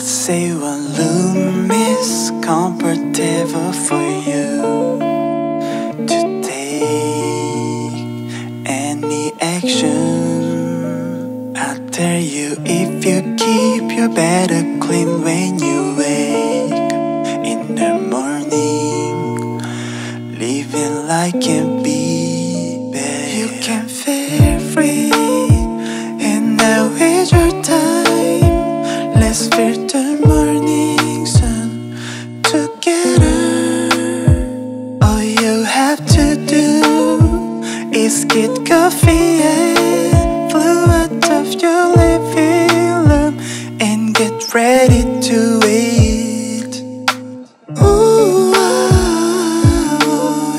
say one room is comfortable for you to take any action. I'll tell you, if you keep your bed clean when you wake in the morning, living like can be better. You can feel free and now is your time. Let's feel the morning sun together. All you have to do is get coffee and flew out of your living room and get ready to eat. Ooh, oh,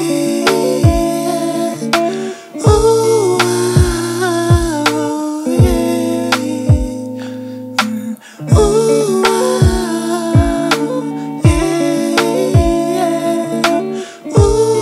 yeah. Ooh, oh, yeah. Ooh, yeah.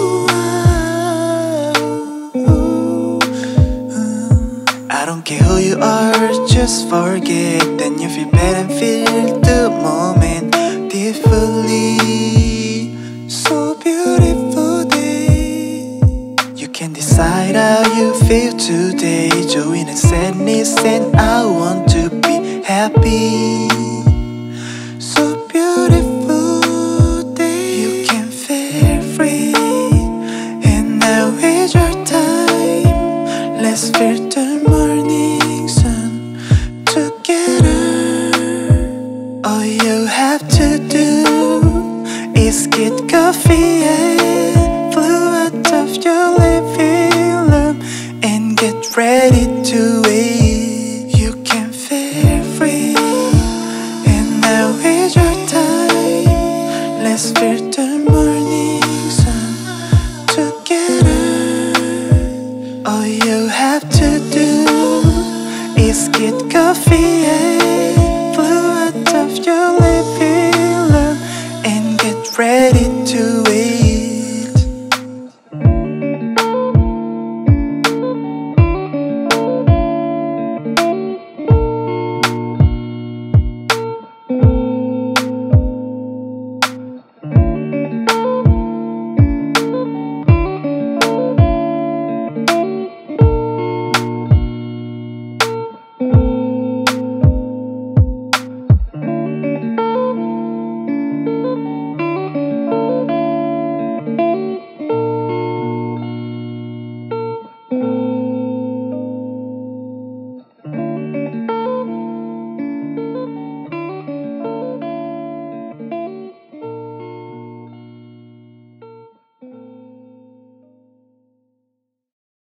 I don't care who you are, just forget. Then you feel better and feel the moment deeply. So beautiful day. You can decide how you feel today. Joy and sadness, and I want to be happy. So beautiful day. You can feel free and now is your time. Let's feel the morning sun together. All you have to do is get coffee and flew out of your living room and get ready to eat. You can feel free and now is your time. Let's feel the morning sun together. All you have to do is get coffee and